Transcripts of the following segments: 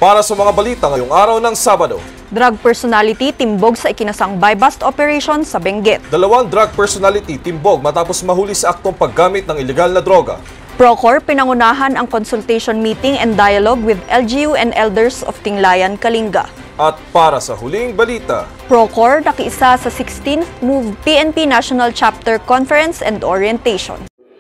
Para sa mga balita ngayong araw ng Sabado. Drug personality timbog sa ikinasang buy-bust operation sa Benguet. 2 drug personality timbog matapos mahuli sa aktong paggamit ng ilegal na droga. Procor pinangunahan ang consultation meeting and dialogue with LGU and elders of Tinglayan, Kalinga. At para sa huling balita, Procor nakiisa sa 16th MOVE PNP National Chapter Conference and Orientation.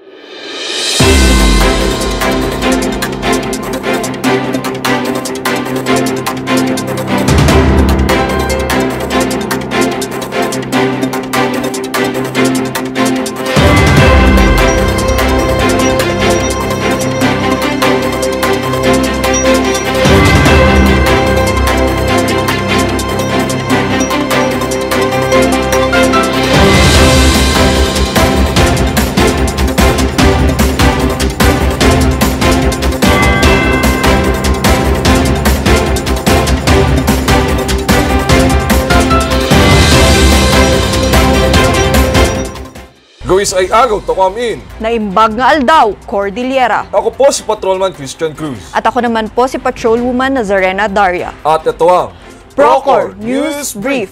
Gawis ay agaw to come in. Naimbag nga aldaw, Cordillera. Ako po si Patrolman Christian Cruz. At ako naman po si Patrolwoman Nazarena Daria. At ito ang Procor News Brief.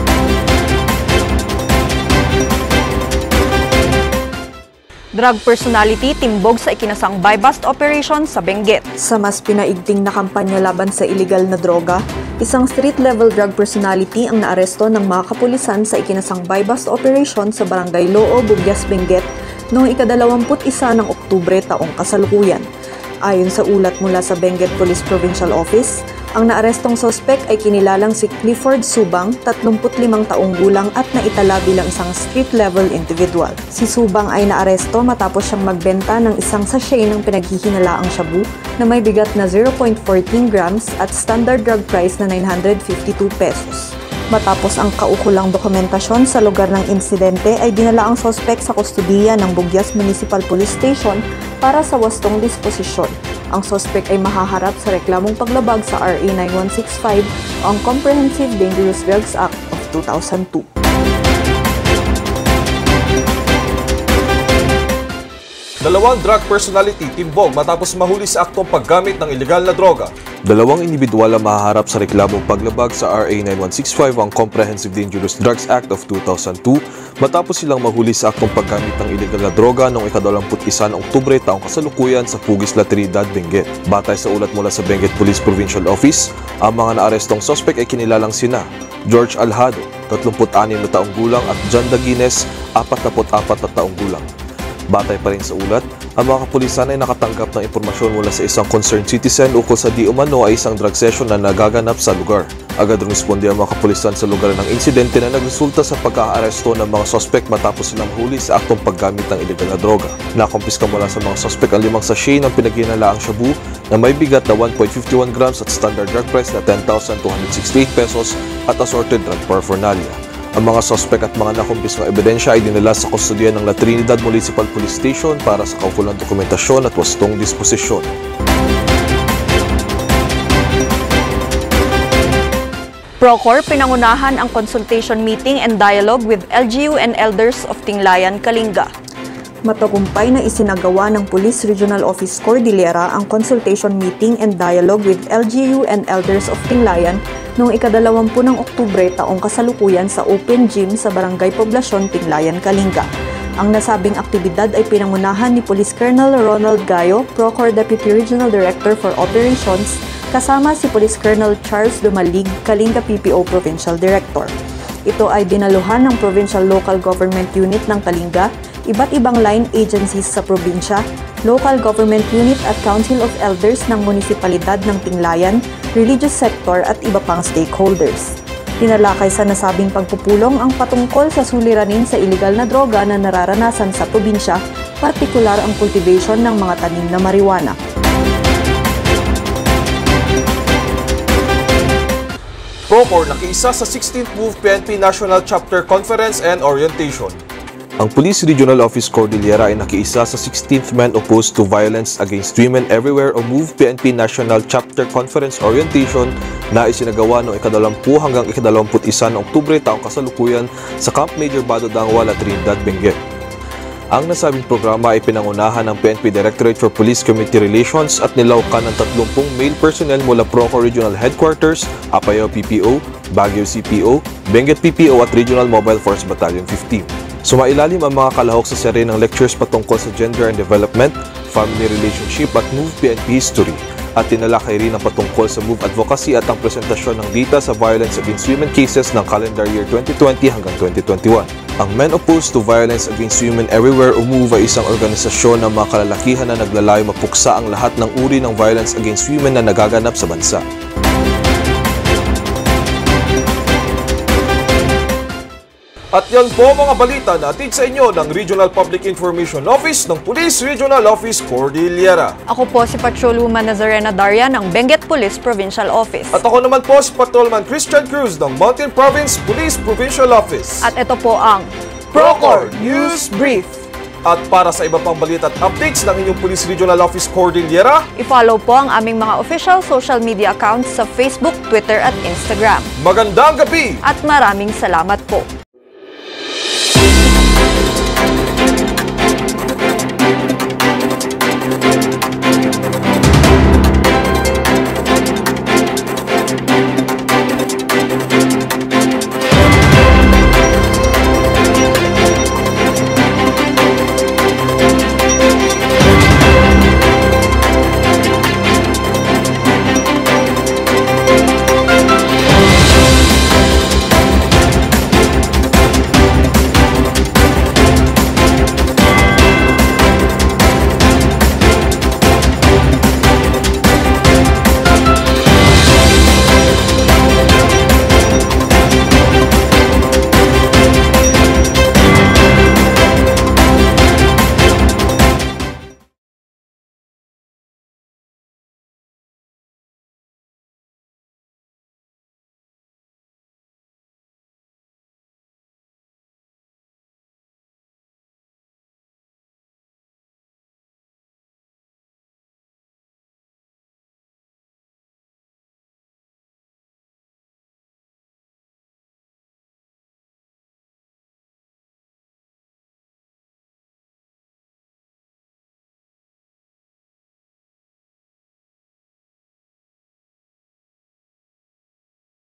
Drug personality timbog sa ikinasang buy-bust operation sa Benguet. Sa mas pinaigting na kampanya laban sa iligal na droga, isang street-level drug personality ang naaresto ng mga kapulisan sa ikinasang buy-bust operation sa Barangay Loo, Bugyas, Benguet noong ika-21 ng Oktubre taong kasalukuyan. Ayon sa ulat mula sa Benguet Police Provincial Office, ang naarestong sospek ay kinilalang si Clifford Subang, 35 taong gulang at naitala bilang isang street-level individual. Si Subang ay naaresto matapos siyang magbenta ng isang sachet ng pinaghihinalaang shabu na may bigat na 0.14 grams at standard drug price na 952 pesos. Matapos ang kaukulang dokumentasyon sa lugar ng insidente ay dinala ang sospek sa kustudiya ng Bugyas Municipal Police Station para sa wastong disposisyon. Ang sospek ay mahaharap sa reklamong paglabag sa RA 9165 o ang Comprehensive Dangerous Drugs Act of 2002. Dalawang drug personality timbog matapos mahuli sa aktong paggamit ng ilegal na droga. 2 individual ang mahaharap sa reklamong paglabag sa RA 9165 ang Comprehensive Dangerous Drugs Act of 2002 matapos silang mahuli sa aktong paggamit ng ilegal na droga noong ika-21 ng Oktubre taong kasalukuyan sa Puguis, La Trinidad, Benguet. Batay sa ulat mula sa Benguet Police Provincial Office, ang mga naarestong sospek ay kinilalang sina George Alhado, 36 na taong gulang at John Daguines, 44 na taong gulang. Batay pa rin sa ulat, ang mga kapulisan ay nakatanggap ng impormasyon mula sa isang concerned citizen ukol sa di umano ay isang drug session na nagaganap sa lugar. Agad rumisponde ang mga kapulisan sa lugar ng insidente na nagresulta sa pagkaaresto ng mga sospek matapos silang huli sa aktong paggamit ng ilegal na droga. Nakumpiska mula sa mga sospek ang 5 sachet ng pinaghinalaang shabu na may bigat na 1.51 grams at standard drug price na 10,268 pesos at assorted drug paraphernalia. Ang mga sospek at mga nakumpiskang ebidensya ay dinala sa kustudiya ng La Trinidad Municipal Police Station para sa kaukulang dokumentasyon at wastong disposisyon. Procor pinangunahan ang consultation meeting and dialogue with LGU and elders of Tinglayan, Kalinga. Matagumpay na isinagawa ng Police Regional Office Cordillera ang consultation meeting and dialogue with LGU and elders of Tinglayan noong ika-20 ng Oktubre taong kasalukuyan sa Open Gym sa Barangay Poblasyon, Tinglayan, Kalinga. Ang nasabing aktibidad ay pinangunahan ni Police Colonel Ronald Gayo, Procor Deputy Regional Director for Operations, kasama si Police Colonel Charles Dumalig, Kalinga PPO Provincial Director. Ito ay dinaluhan ng Provincial Local Government Unit ng Kalinga, iba't ibang line agencies sa probinsya, local government unit at Council of Elders ng Munisipalidad ng Tinglayan, religious sector at iba pang stakeholders. Tinalakay sa nasabing pagpupulong ang patungkol sa suliranin sa ilegal na droga na nararanasan sa probinsya, partikular ang cultivation ng mga tanim na marijuana. Procor nakiisa sa 16th MOVE PNP National Chapter Conference and Orientation. Ang Police Regional Office Cordillera ay nakiisa sa 16th Men Opposed to Violence Against Women Everywhere o MOVE PNP National Chapter Conference Orientation na isinagawa noong ika-20 hanggang ika-21 ng Oktubre taong kasalukuyan sa Camp Major Bado Dangwa, La Trinidad, Benguet. Ang nasabing programa ay pinangunahan ng PNP Directorate for Police Community Relations at nilawkan ng 30 male personnel mula Procor Regional Headquarters, Apayao PPO, Baguio CPO, Benguet PPO at Regional Mobile Force Battalion 15. Sumailalim ang mga kalahok sa serye ng lectures patungkol sa gender and development, family relationship at MOVE PNP history. At tinalakay rin ang patungkol sa MOVE advocacy at ang presentasyon ng data sa violence against women cases ng calendar year 2020 hanggang 2021. Ang Men Opposed to Violence Against Women Everywhere o MOVE ay isang organisasyon ng mga kalalakihan na naglalayo mapuksa ang lahat ng uri ng violence against women na nagaganap sa bansa. At yan po mga balita na hatid sa inyo ng Regional Public Information Office ng Police Regional Office Cordillera. Ako po si Patrolwoman Nazarena Daria ng Benguet Police Provincial Office. At ako naman po si Patrolman Christian Cruz ng Mountain Province Police Provincial Office. At ito po ang Procor News Brief. At para sa iba pang balita at updates ng inyong Police Regional Office Cordillera, i-follow po ang aming mga official social media accounts sa Facebook, Twitter at Instagram. magandang gabi! At maraming salamat po.